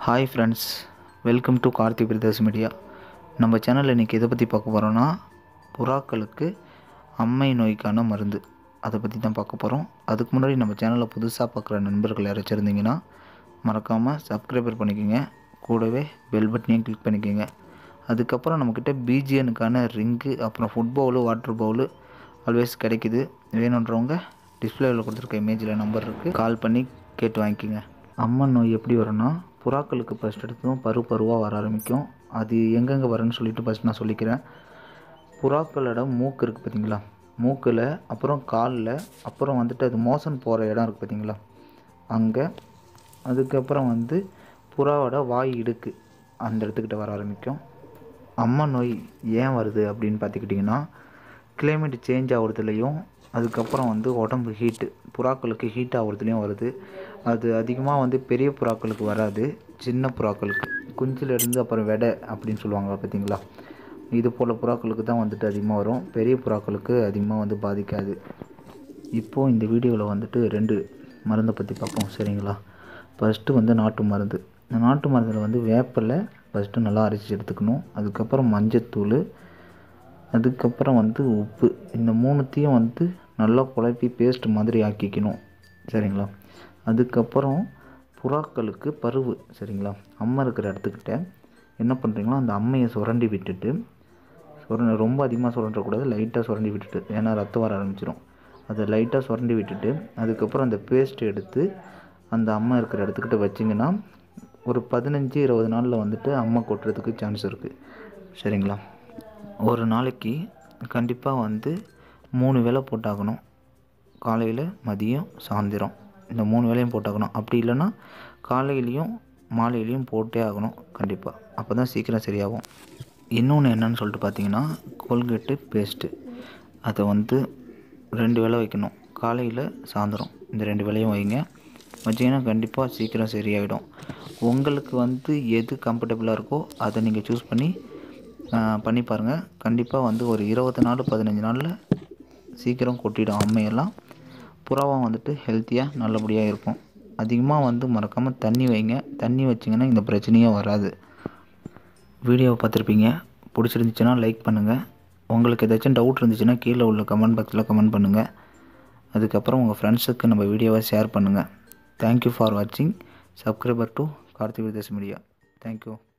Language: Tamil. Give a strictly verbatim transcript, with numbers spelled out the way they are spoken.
Hi friends, welcome to Karthi brothers media. நம்ம சேனலில் இன்றைக்கி எதை பற்றி பார்க்க போகிறோன்னா, புறாக்களுக்கு அம்மை நோய்க்கான மருந்து அதை பற்றி தான் பார்க்க போகிறோம். அதுக்கு முன்னாடி நம்ம சேனலில் புதுசாக பார்க்குற நண்பர்கள் யாராச்சும் இருந்தீங்கன்னா மறக்காமல் சப்ஸ்கிரைபர் பண்ணிக்கோங்க, கூடவே பெல் பட்டனையும் கிளிக் பண்ணிக்கோங்க. அதுக்கப்புறம் நம்மக்கிட்ட பிஜிஎனுக்கான ரிங்கு, அப்புறம் food bowl, water bowl always கிடைக்குது. வேணுன்றவங்க டிஸ்பிளேவில் கொடுத்துருக்க இமேஜில் நம்பர் இருக்குது, கால் பண்ணி கேட்டு வாங்கிக்கோங்க. அம்மன் நோய் எப்படி வரும்னா, புறாக்களுக்கு ஃபஸ்ட் எடுத்ததும் பரு பருவாக வர ஆரம்பிக்கும். அது எங்கெங்கே வரும்னு சொல்லிட்டு ஃபஸ்ட் நான் சொல்லிக்கிறேன். புறாக்களோட மூக்கு இருக்குது பார்த்திங்களா, மூக்கில், அப்புறம் காலில், அப்புறம் வந்துட்டு அது மோஷன் போகிற இடம் இருக்குது பார்த்திங்களா அங்கே, அதுக்கப்புறம் வந்து புறாவோட வாய் இடுக்கு அந்த இடத்துக்கிட்ட வர ஆரம்பிக்கும். அம்மன் நோய் ஏன் வருது அப்படின்னு பார்த்துக்கிட்டிங்கன்னா, கிளைமேட் சேஞ்ச் ஆகிறதுலையும், அதுக்கப்புறம் வந்து உடம்பு ஹீட்டு, புறாக்களுக்கு ஹீட் ஆகிறதுலையும் வருது. அது அதிகமாக வந்து பெரிய புறாக்களுக்கு வராது, சின்ன புறாக்களுக்கு, குஞ்சிலேருந்து அப்புறம் வெடை அப்படின்னு சொல்லுவாங்க பார்த்திங்களா, இது போல் புறாக்களுக்கு தான் வந்துட்டு அதிகமாக வரும். பெரிய புறாக்களுக்கு அதிகமாக வந்து பாதிக்காது. இப்போது இந்த வீடியோவில் வந்துட்டு ரெண்டு மருந்தை பற்றி பார்ப்போம், சரிங்களா. ஃபஸ்ட்டு வந்து நாட்டு மருந்து. இந்த நாட்டு மருந்தில் வந்து வேப்பிலை ஃபஸ்ட்டு நல்லா அரைச்சி எடுத்துக்கணும். அதுக்கப்புறம் மஞ்சத்தூள், அதுக்கப்புறம் வந்து உப்பு, இந்த மூணுத்தையும் வந்து நல்லா குழப்பி பேஸ்ட் மாதிரி ஆக்கிக்கணும், சரிங்களா. அதுக்கப்புறம் புறாக்களுக்கு பருவு, சரிங்களா, அம்மை இருக்கிற இடத்துக்கிட்ட என்ன பண்ணுறீங்களோ அந்த அம்மையை சுரண்டி விட்டுட்டு, சுரண்ட ரொம்ப அதிகமாக சுரண்டக்கூடாது, லைட்டாக சுரண்டி விட்டுட்டு, ஏன்னா ரத்தம் வர ஆரம்பிச்சிடும். அதை லைட்டாக சுரண்டி விட்டுட்டு, அதுக்கப்புறம் அந்த பேஸ்ட் எடுத்து அந்த அம்மை இருக்கிற இடத்துக்கிட்ட வச்சிங்கன்னா ஒரு பதினஞ்சு இருபது நாளில் வந்துட்டு அம்மை கொட்டுறதுக்கு சான்ஸ் இருக்குது, சரிங்களா. ஒரு நாளைக்கு கண்டிப்பாக வந்து மூணு வேளை போட்டாகணும், காலையில், மதியம், சாயந்தரம், இந்த மூணு வேளையும் போட்டாகணும். அப்படி இல்லைன்னா காலையிலையும் மாலையிலையும் போட்டே ஆகணும் கண்டிப்பாக, அப்போ தான் சீக்கிரம் சரியாகும். இன்னொன்று என்னன்னு சொல்லிட்டு பார்த்தீங்கன்னா, கோல்கேட்டு பேஸ்ட்டு, அதை வந்து ரெண்டு வேளை வைக்கணும், காலையில் சாயந்தரம், இந்த ரெண்டு வேளையும் வைங்க. வச்சிங்கன்னா கண்டிப்பாக சீக்கிரம் சரியாயிடும். உங்களுக்கு வந்து எது கம்ஃபர்டபுளாக இருக்கோ அதை நீங்கள் சூஸ் பண்ணி பண்ணி பாருங்கள். கண்டிப்பாக வந்து ஒரு இருபது நாள் பதினஞ்சு நாளில் சீக்கிரம் கொட்டிடும் அம்மையெல்லாம். புறாவும் வந்துட்டு ஹெல்த்தியாக நல்லபடியாக இருக்கும். அதிகமாக வந்து மறக்காமல் தண்ணி வைங்க, தண்ணி வச்சிங்கன்னா இந்த பிரச்சனையே வராது. வீடியோவை பார்த்துருப்பீங்க, பிடிச்சிருந்துச்சுன்னா லைக் பண்ணுங்கள். உங்களுக்கு ஏதாச்சும் டவுட் இருந்துச்சுன்னா கீழே உள்ள கமெண்ட் பாக்ஸில் கமெண்ட் பண்ணுங்கள். அதுக்கப்புறம் உங்கள் ஃப்ரெண்ட்ஸுக்கு நம்ம வீடியோவை ஷேர் பண்ணுங்கள். தேங்க்யூ ஃபார் வாட்சிங். Subscriber to Karthi brothers media. Thank you.